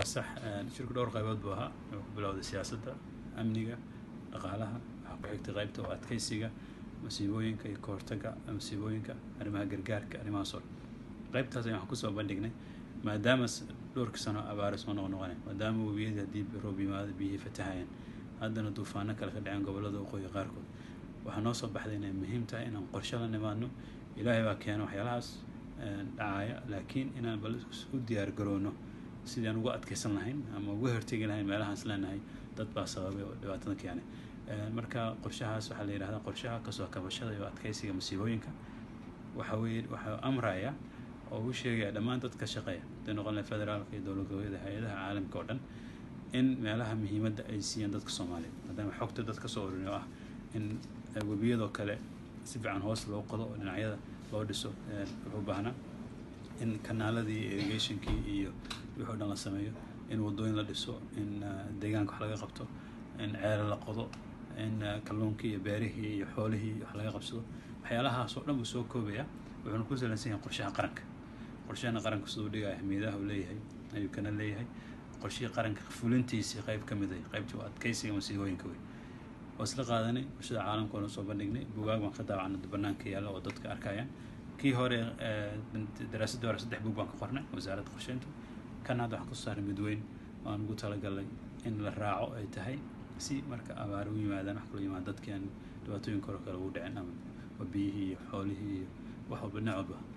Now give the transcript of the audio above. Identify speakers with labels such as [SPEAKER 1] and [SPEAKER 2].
[SPEAKER 1] صح shirku dhowr qaybood buu ahaa wuxuu ku bilowday siyaasadda amniga dhaqaalaha waxa ku xigtay qaybta oo adkeysiga masiibooyinka iyo kahortagga masiibooyinka arrimaha gargaarka arrimahaas oo qaybtaas ayaan kusoo bandhignay maadaama dhowrka sano abaar soo noqonay maadaama webiyada haddii roob yimaado biyihii fatahayeen haddana duufaano kale ka dhaceen gobollada waqooyi qaarkood waxaa noo soo baxday inay muhiim tahay inaan qorshe la nimaadno ilaahay baa keena waxyaalahaas dhacaya laakiin inaan bal u diyaar garowno sidii aan ugu adkeysan lahayn ama uga hortegi lahayn meelahaas leenahay dad baa sababay oo dhibaatada keenay marka qorshahaas waxaa la yidhahdaa qorshaha kasoo kabashada iyo adkeysiga masiibooyinka waxaa amraya oo uu sheegaya dhammaan dadka shaqeeya hadday noqon lahay federaalka iyo dowlad goboleedyada hay-adaha caalamka oo dhan in meelaha muhiimadda ay siiyaan dadka Soomaaliyeed maadaama xogta dadka soo ururinay oo ah in webiyadoo kale si fiican hoos loo qodo oo dhinacyada loo dhiso wuxuu baahnaa in kanaaladii irrigationkii iyo wixii dhan la sameeyo in wadooyin la dhiso in deegaanka wax laga qabto in ceelal la qodo in kalluunkii iyo beerihii iyo xoolihii wax laga qabsado waxyaalahaas oo dhan buu soo koobaya wuxuuna ku saleysan yahay qorshaha qaranka siduu dhigaya ahmiyadaha uu leeyahay ayuu kana leeyahay qorshihii qaranka fulintiisii qayb ka mid ah qaybtii adkeysiga masiibooyinka wey oo isla qaadanay bulshada caalamka oo soo bandhignay buugaag waan ka daawacnay bannaanka yaalla oo dadka arkayaan kii hore daraasadii hore 3 buug baan ka qornay wasaaradda qorsheynta kan hadda waxaan ku saaray midweyn waan ugu talagalay in la raaco ay tahay si marka abaar u yimaadaan wax kala yimaado dadkeen dhibaatooyinka kale ugu dhaceen ama biyihii iyo xoolihii iyo wax walba dhinac walba